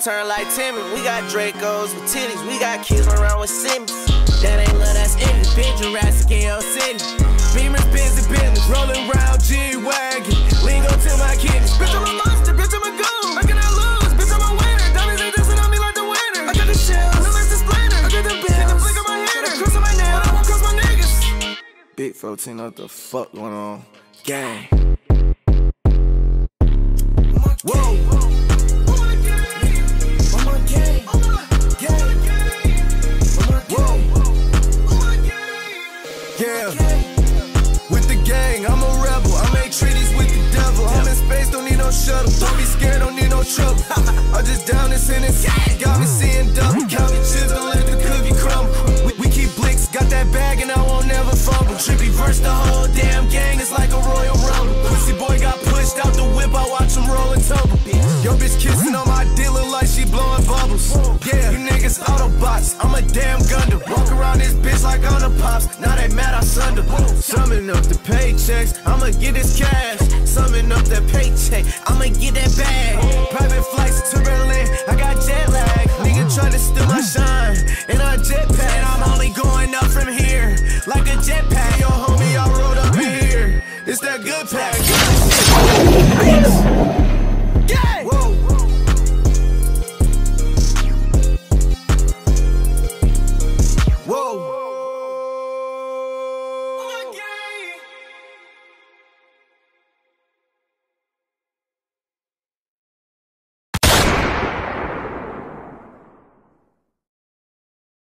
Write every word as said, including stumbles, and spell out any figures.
turn like Timmy. We got Dracos with titties, we got kids run around with Simmons. That ain't love, that's envy. Been Jurassic in your city. Beamers, busy business, rolling round G-Wagon. Lingo to my kidneys. Bitch, I'm a monster, bitch, I'm a goon. I cannot lose, bitch, I'm a winner. Diamonds ain't dancing on me like the winner. I got the shells, no less the splinter. I got the bills, hit the flick of my hand, the cross on my nail, I won't cross my niggas. Big fourteen, what the fuck going on? Gang. Whoa. Yeah, with the gang, I'm a rebel. I make treaties with the devil. I'm in space, don't need no shuttle. Don't be scared, don't need no trouble. I'm just down this in this. Got me seeing double. Count me chips, don't let the cookie crumble. We, we keep blicks, got that bag, and I won't never fumble. Trippie verse the whole damn gang, it's like a Royal Rumble. Pussy boy got pushed out the whip, I watch him roll and tumble. Yo, bitch kissing on my dealer like she blowing bubbles. Yeah, you niggas Autobots, I'm a damn Gundam. Walk around this bitch like I'm the pops. Now they mad I sunder. Summon up the paychecks, I'ma get this cash. Summon up that paycheck, I'ma get that bag. Private flights to Berlin, I got jet lag. Nigga try to steal my shine, and I jetpack. And I'm only going up from here, like a jetpack. Yo homie, I rode up in here, it's that good pack.